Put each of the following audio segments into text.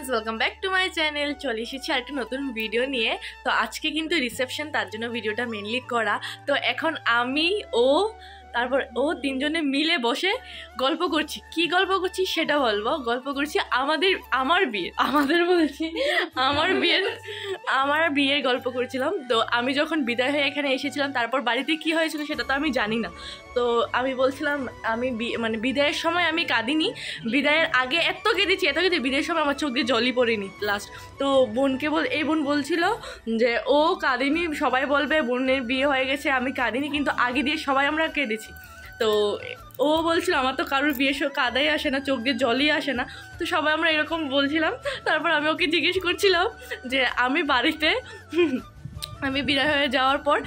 Welcome back to my channel. চলে এসেছি আর একটা নতুন ভিডিও নিয়ে। তো আজকে কিন্তু রিসেপশন, তার জন্য ভিডিওটা মেনলি করা। তো এখন আমি তারপর তিনজনে মিলে বসে গল্প করছি। কি গল্প করছি সেটা বলবো। গল্প করছি আমার বিয়ের গল্প করছিলাম। তো আমি যখন বিদায় হয়ে এখানে এসেছিলাম, তারপর বাড়িতে কি হয়েছিল সেটা তো আমি জানি না। তো আমি বলছিলাম আমি বিদায়ের সময় আমি কাঁদিনি, বিদায়ের আগে এত কেঁদেছি বিদায়ের সময় আমার চোখ দিয়ে জলই পড়েনি লাস্ট। তো এই বোন বলছিল যে ও কাঁদিনি, সবাই বলবে বোনের বিয়ে হয়ে গেছে, আমি কাঁদিনি, কিন্তু আগে দিয়ে সবাই আমরা কেঁদেছি। তো ও বলছিল আমার তো কারোর বিয়ের সময় কাদাই আসে না, চোখ দিয়ে জলই আসে না। তো সবাই আমরা এরকম বলছিলাম। তারপর আমি ওকে জিজ্ঞেস করছিলাম যে আমি বাড়িতে আমি বিদায় হয়ে যাওয়ার পর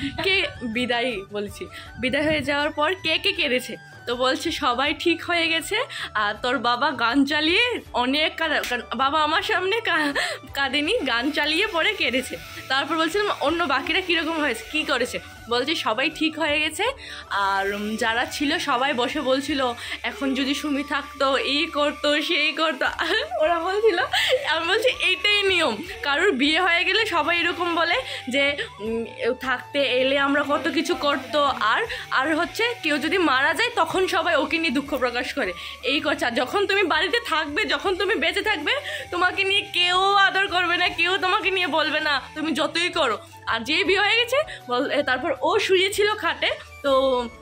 বিদায় হয়ে যাওয়ার পর কে কে কেঁদেছে। তো বলছে সবাই ঠিক হয়ে গেছে, আর তোর বাবা গান চালিয়ে অনেক বাবা আমার সামনে কাঁদেনি, গান চালিয়ে পরে কেঁদেছে। তারপর বলছিলাম অন্য বাকিরা কীরকম হয়েছে, কী করেছে। বলছে সবাই ঠিক হয়ে গেছে, আর যারা ছিল সবাই বসে বলছিল এখন যদি সুমি থাকতো এই করতো সেই করতো। ওরা বলছিল, আমি বলছি এইটাই নিয়ম, কারোর বিয়ে হয়ে গেলে সবাই এরকম বলে যে থাকতে এলে আমরা কত কিছু করতো, আর হচ্ছে কেউ যদি মারা যায় তখন সবাই ওকে নিয়ে দুঃখ প্রকাশ করে। এই কথা, যখন তুমি বাড়িতে থাকবে, যখন তুমি বেঁচে থাকবে, তোমাকে নিয়ে কেউ আদর করবে না, কেউ তোমাকে নিয়ে বলবে না, তুমি যতই করো। আর যে বিয়ে হয়ে গেছে তারপর ও শুয়েছিল খাটে, তো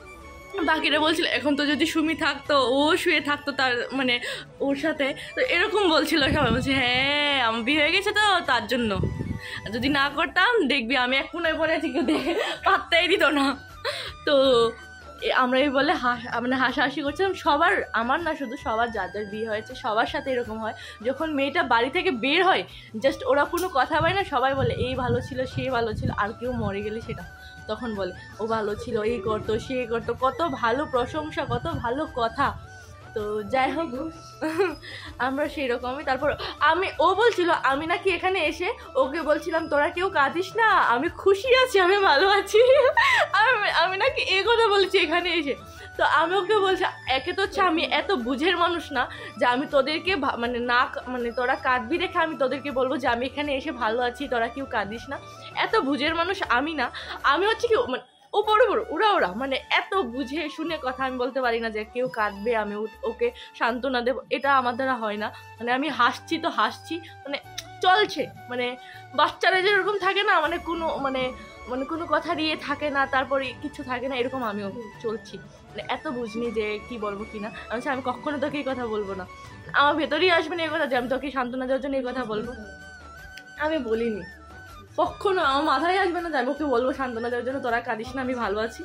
বাকিরা বলছিল এখন তো যদি সুমি থাকতো, ও শুয়ে থাকতো তার ওর সাথে। তো এরকম বলছিল সবাই। বলছে হ্যাঁ আমার বিয়ে হয়ে গেছে তো তার জন্য, যদি না করতাম দেখবি আমি এক কোনায় পড়ে আছি, কেউ দেখে পাত্তাই দিত না। তো আমরা এই বলে হাসাহাসি করছিলাম। সবার, আমার না শুধু সবার, যার যার বিয়ে হয়েছে সবার সাথে এরকম হয়। যখন মেয়েটা বাড়ি থেকে বের হয়, জাস্ট ওরা কোনো কথা বলে না, সবাই বলে এই ভালো ছিল সে ভালো ছিল। আর কেউ মরে গেলে সেটা তখন বলে ও ভালো ছিল, এই করতো সে করতো, কত ভালো প্রশংসা, কত ভালো কথা। তো যাই হোক, আমরা সেই রকমই। তারপর ও বলছিল আমি নাকি এখানে এসে ওকে বলছিলাম তোরা কেউ কাঁদিস না, আমি খুশি আছি, আমি ভালো আছি। আমি নাকি এই কথা বলছি এখানে এসে। তো আমি ওকে বলছি একে তো হচ্ছে আমি এত বুঝের মানুষ না যে আমি তোদেরকে তোরা কাঁদবি দেখে আমি তোদেরকে বলবো যে আমি এখানে এসে ভালো আছি, তোরা কেউ কাঁদিস না। এত বুঝের মানুষ আমি না। আমি হচ্ছে কি ও বড় ওরা এত বুঝে শুনে কথা আমি বলতে পারি না যে কেউ কাঁদবে আমি ওকে সান্ত্বনা দেবো, এটা আমার দ্বারা হয় না। আমি হাসছি তো হাসছি, চলছে, বাচ্চারা যেরকম থাকে না, কোনো কোনো কথা দিয়ে থাকে না, তারপরে কিছু থাকে না, এরকম আমিও চলছি। এত বুঝনি যে কি বলবো কি না। আমি কখনো তোকে এই কথা বলবো না, আমার ভেতরেই আসবে না এই কথা যে আমি তোকে সান্ত্বনা দেওয়ার জন্য এই কথা বলবো। আমি বলিনি কখনো, আমার মাথায় আসবে না যে আমি ওকে বলবো সান্ত্বনা দেওয়ার জন্য তোরা কাঁদিস না, আমি ভালো আছি।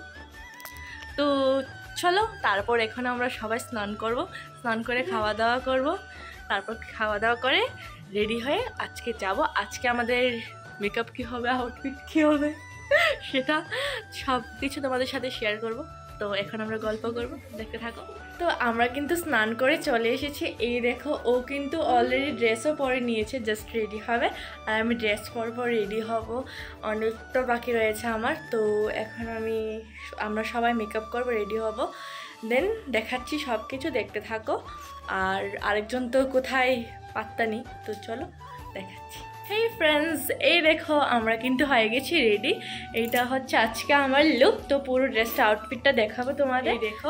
তো চলো, তারপর এখন আমরা সবাই স্নান করব, স্নান করে খাওয়া দাওয়া করব। তারপর খাওয়া দাওয়া করে রেডি হয়ে আজকে যাব। আজকে আমাদের মেকআপ কী হবে, আউটফিট কী হবে, সেটা সব কিছু তোমাদের সাথে শেয়ার করব। তো এখন আমরা গল্প করব, দেখতে থাকো। তো আমরা কিন্তু স্নান করে চলে এসেছি। এই দেখো, ও কিন্তু অলরেডি ড্রেসও পরে নিয়েছে, জাস্ট রেডি হবে। আর আমি ড্রেস পরব, রেডি হব, অনেকটা বাকি রয়েছে আমার। তো এখন আমরা সবাই মেকআপ করব, রেডি হব, দেন দেখাচ্ছি, সব কিছু দেখতে থাকো। আর আরেকজন তো কোথায় পাত্তা নেই, তো চলো দেখাচ্ছি। হেই ফ্রেন্ডস, এই দেখো আমরা কিন্তু হয়ে গেছি রেডি। এইটা হচ্ছে আজকে আমার লুক। তো পুরো ড্রেসটা আউটফিটটা দেখাবো তোমাদের। এই দেখো,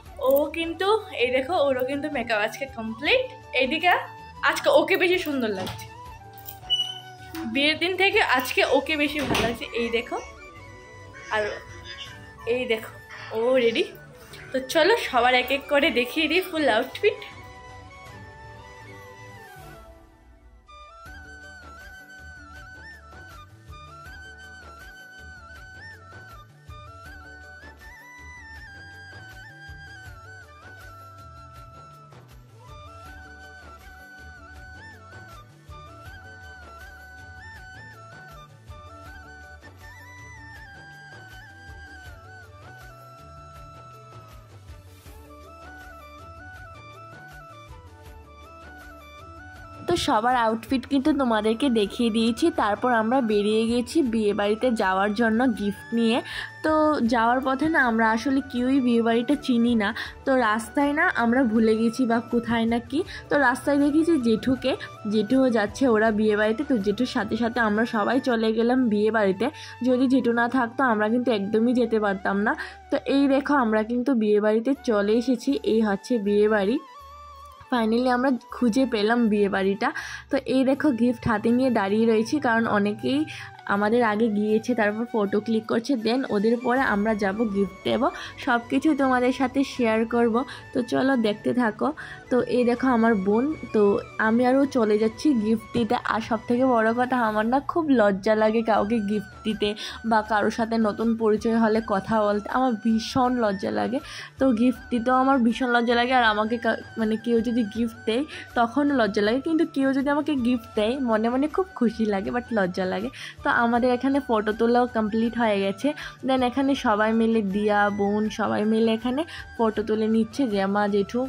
ওরও কিন্তু মেকআপ আজকে কমপ্লিট। এইদিকে আজকে ওকে বেশি সুন্দর লাগছে, বিয়ের দিন থেকে আজকে ওকে বেশি ভালো লাগছে। এই দেখো, আর এই দেখো ও রেডি। তো চলো সবার এক এক করে দেখিয়ে দিই ফুল আউটফিট। তো সবার আউটফিট কিন্তু তোমাদেরকে দেখিয়ে দিয়েছি। তারপর আমরা বেরিয়ে গেছি বিয়েবাড়িতে যাওয়ার জন্য গিফট নিয়ে। তো যাওয়ার পথে না আমরা আসলে কেউই বিয়েবাড়িটা চিনি না, তো রাস্তায় না আমরা ভুলে গেছি বা কোথায় না কি, তো রাস্তায় দেখেছি জেঠুও যাচ্ছে ওরা বিয়েবাড়িতে। তো জেঠুর সাথে সাথে আমরা সবাই চলে গেলাম বিয়েবাড়িতে। যদি জেঠু না থাকতো আমরা কিন্তু একদমই যেতে পারতাম না। তো এই দেখো আমরা কিন্তু বিয়েবাড়িতে চলে এসেছি, এই হচ্ছে বিয়েবাড়ি। ফাইনালি আমরা খুঁজে পেলাম বিয়েবাড়িটা। তো এই দেখো গিফট হাতে নিয়ে দাঁড়িয়ে রয়েছি, কারণ অনেকেই আমাদের আগে গিয়েছে, তারপর ফটো ক্লিক করছে, দেন ওদের পরে আমরা যাব গিফট দেবো। সব কিছু তোমাদের সাথে শেয়ার করব, তো চলো দেখতে থাকো। তো এই দেখো আমার বোন, তো আমি আরও চলে যাচ্ছি গিফট দিতে। আর সবথেকে বড় কথা, আমার না খুব লজ্জা লাগে কাউকে গিফট দিতে বা কারোর সাথে নতুন পরিচয় হলে কথা বলতে, আমার ভীষণ লজ্জা লাগে। তো গিফট দিতেও আমার ভীষণ লজ্জা লাগে, আর আমাকে মানে কেউ যদি গিফট দেয় তখনও লজ্জা লাগে, কিন্তু কেউ যদি আমাকে গিফট দেয় মনে মনে খুব খুশি লাগে, বাট লজ্জা লাগে। তো আমাদের এখানে ফটো তোলাও কমপ্লিট হয়ে গেছে। দেন এখানে সবাই মিলে দিয়া বোন সবাই মিলে এখানে ফটো তুলে নিচ্ছে, জ্যামা জেঠু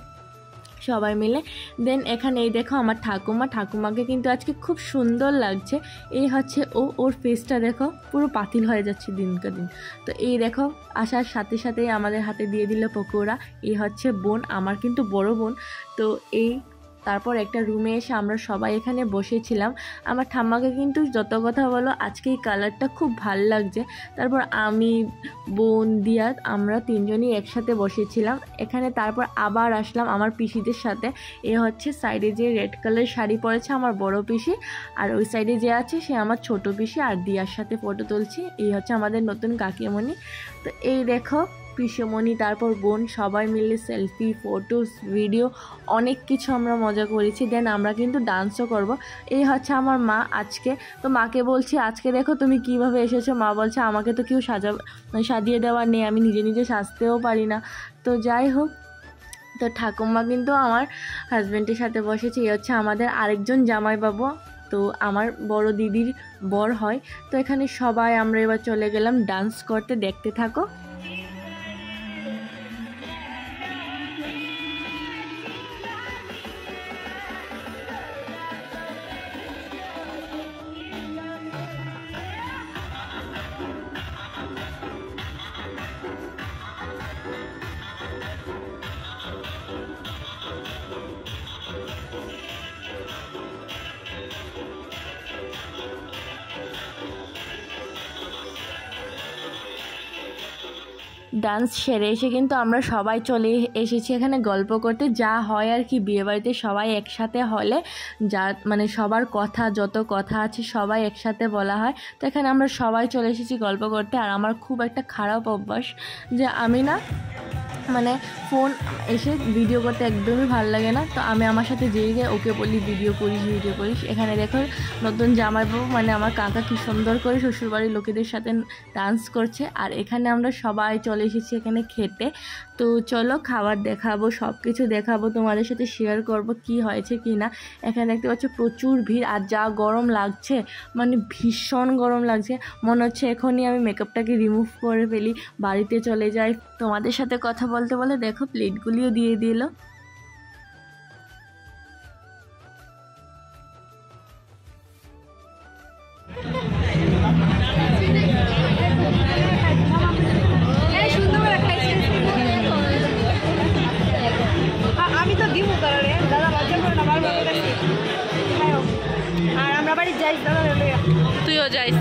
সবাই মিলে। দেন এখানে এই দেখো আমার ঠাকুমাকে কিন্তু আজকে খুব সুন্দর লাগছে। এই হচ্ছে ওর ফেসটা দেখো পুরো পাতিল হয়ে যাচ্ছে দিনকে দিন। তো এই দেখো আসার সাথে সাথেই আমাদের হাতে দিয়ে দিল পকোড়া। এই হচ্ছে বোন, আমার কিন্তু বড় বোন। তো তারপর একটা রুমে এসে আমরা সবাই এখানে বসেছিলাম। আমার ঠাম্মাকে কিন্তু যত কথা বলো আজকে এই কালারটা খুব ভাল লাগছে। তারপর আমি বোন দিয়া আমরা তিনজনই একসাথে বসেছিলাম এখানে। তারপর আবার আসলাম আমার পিসিদের সাথে। এ হচ্ছে সাইডে যে রেড কালার শাড়ি পরেছে আমার বড় পিসি, আর ওই সাইডে যে আছে সে আমার ছোট পিসি, আর দিয়ার সাথে ফটো তুলছি। এই হচ্ছে আমাদের নতুন কাকিমণি। তো এই দেখো পিসমণি, তারপর বোন সবাই মিলে সেলফি, ফটোস, ভিডিও অনেক কিছু আমরা মজা করেছি। দেন আমরা কিন্তু ডান্সও করব। এই হচ্ছে আমার মা আজকে। তো মাকে বলছি আজকে দেখো তুমি কিভাবে এসেছো। মা বলছে আমাকে তো কেউ সাজিয়ে দেওয়ার নেই, আমি নিজে নিজে সাজতেও পারি না। তো যাই হোক, তো ঠাকুমা কিন্তু আমার হাজব্যান্ডের সাথে বসেছে। এই হচ্ছে আমাদের আরেকজন জামাইবাবু, তো আমার বড় দিদির বর হয়। তো এখানে সবাই আমরা এবার চলে গেলাম ডান্স করতে, দেখতে থাকো। ডান্স সেরে এসে কিন্তু আমরা সবাই চলে এসেছি এখানে গল্প করতে। যা হয় আর কি বিয়েবাড়িতে সবাই একসাথে হলে, যা মানে সবার কথা যত কথা আছে সবাই একসাথে বলা হয়। তো এখানে আমরা সবাই চলে এসেছি গল্প করতে। আর আমার খুব একটা খারাপ অভ্যাস যে আমি না মানে ফোন এসে ভিডিও করতে একদমই ভালো লাগে না। তো আমি আমার সাথে যেয়ে ওকে বলি ভিডিও করিস। এখানে দেখো নতুন জামাইবাবু মানে আমার কাকা কি সুন্দর করে শ্বশুরবাড়ির লোকেদের সাথে ডান্স করছে। আর এখানে আমরা সবাই চলে এসেছি এখানে খেতে। তো চলো খাবার দেখাবো, সব কিছু দেখাবো, তোমাদের সাথে শেয়ার করব কি হয়েছে কি না। এখানে দেখতে পাচ্ছ প্রচুর ভিড়, আর যা গরম লাগছে মানে ভীষণ গরম লাগছে। মনে হচ্ছে এখনই আমি মেকআপটাকে রিমুভ করে ফেলি, বাড়িতে চলে যাই। তোমাদের সাথে কথা বলতে বলে দেখো প্লেটগুলিও দিয়ে দিল। আমি তো দিব কারণে দাদা লজ্জা করে না, বারবার আর আমরা বাড়ি যাই দাদা, তুইও যাইস।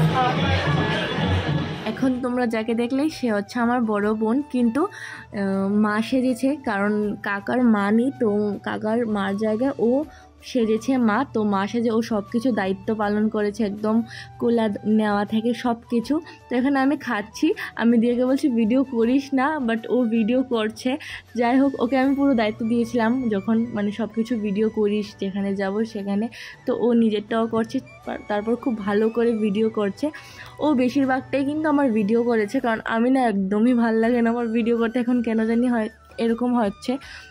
এখন তোমরা যাকে দেখলেই সে হচ্ছে আমার বড় বোন, কিন্তু মা সেজেছে কারণ কাকার মা নেই। তো কাকার মার জায়গায় ও সেজেছে মা। তো মা সেজে ও সব কিছু দায়িত্ব পালন করেছে, একদম কোলা নেওয়া থেকে সব কিছু। তো এখানে আমি খাচ্ছি, আমি দিয়েকে বলছি ভিডিও করিস না, বাট ও ভিডিও করছে। যাই হোক, ওকে আমি পুরো দায়িত্ব দিয়েছিলাম যখন মানে সব কিছু ভিডিও করিস যেখানে যাব সেখানে। তো ও নিজেরটাও করছে, তারপর খুব ভালো করে ভিডিও করছে। ও বেশিরভাগটাই কিন্তু আমার ভিডিও করেছে, কারণ আমি না একদমই ভাল লাগে না আমার ভিডিও করতে। এখন কেন জানি হয় এরকম হচ্ছে।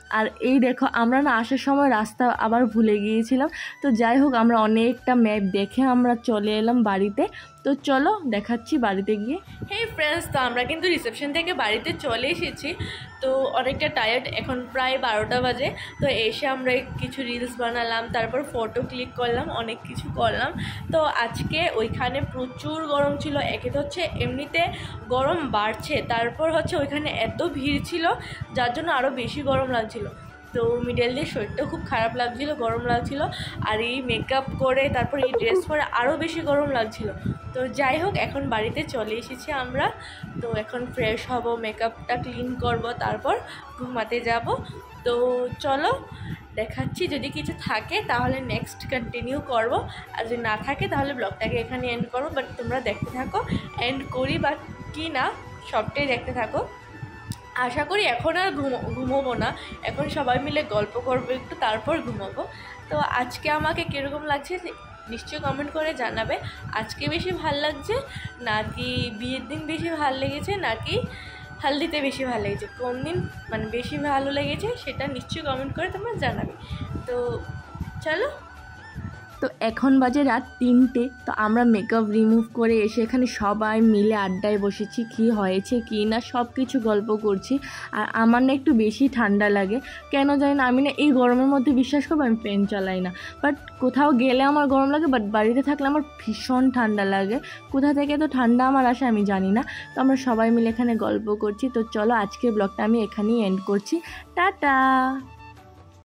আর এই দেখো আমরা না আসার সময় রাস্তা আবার ভুলে গিয়েছিলাম। তো যাই হোক আমরা অনেকটা ম্যাপ দেখে আমরা চলে এলাম বাড়িতে। তো চলো দেখাচ্ছি বাড়িতে গিয়ে। হেই ফ্রেন্ডস, তো আমরা কিন্তু রিসেপশন থেকে বাড়িতে চলে এসেছি। তো অনেকটা টায়ার্ড, এখন প্রায় 12টা বাজে। তো এসে আমরা কিছু রিলস বানালাম, তারপর ফটো ক্লিক করলাম, অনেক কিছু করলাম। তো আজকে ওইখানে প্রচুর গরম ছিল। একে তো হচ্ছে এমনিতে গরম বাড়ছে, তারপর হচ্ছে ওইখানে এত ভিড় ছিল যার জন্য আরও বেশি গরম লাগছিল। তো মিডল দিয়ে শরীরটা খুব খারাপ লাগছিল, গরম লাগছিল। আর এই মেকআপ করে তারপর এই ড্রেস পরে আরও বেশি গরম লাগছিল। তো যাই হোক এখন বাড়িতে চলে এসেছি আমরা। তো এখন ফ্রেশ হব, মেকআপটা ক্লিন করব, তারপর ঘুমাতে যাব। তো চলো দেখাচ্ছি, যদি কিছু থাকে তাহলে নেক্সট কন্টিনিউ করব, আর যদি না থাকে তাহলে ব্লগটাকে এখানে এন্ড করবো। বাট তোমরা দেখতে থাকো, এন্ড করি বা কি না সবটাই দেখতে থাকো। আশা করি এখন আর ঘুমোবো না, এখন সবাই মিলে গল্প করবো একটু, তারপর ঘুমোবো। তো আজকে আমাকে কীরকম লাগছে নিশ্চয়ই কমেন্ট করে জানাবে। আজকে বেশি ভাল লাগছে নাকি বিয়ের দিন বেশি ভাল লেগেছে, নাকি হালদিতে বেশি ভালো লেগেছে, কোন দিন মানে বেশি ভালো লেগেছে সেটা নিশ্চয়ই কমেন্ট করে তোমরা জানাবে। তো চলো। তো এখন বাজে রাত 3টে। তো আমরা মেকআপ রিমুভ করে এসে এখানে সবাই মিলে আড্ডায় বসেছি, কি হয়েছে কি না সব কিছু গল্প করছি। আর আমার না একটু বেশি ঠান্ডা লাগে, কেন জানি না। আমি না এই গরমের মধ্যে বিশ্বাস করবো আমি ফ্যান চালাই না, বাট কোথাও গেলে আমার গরম লাগে, বাট বাড়িতে থাকলে আমার ভীষণ ঠান্ডা লাগে। কোথা থেকে তো ঠান্ডা আমার আসে আমি জানি না। তো আমরা সবাই মিলে এখানে গল্প করছি। তো চলো আজকের ব্লগটা আমি এখানেই এন্ড করছি। টাটা।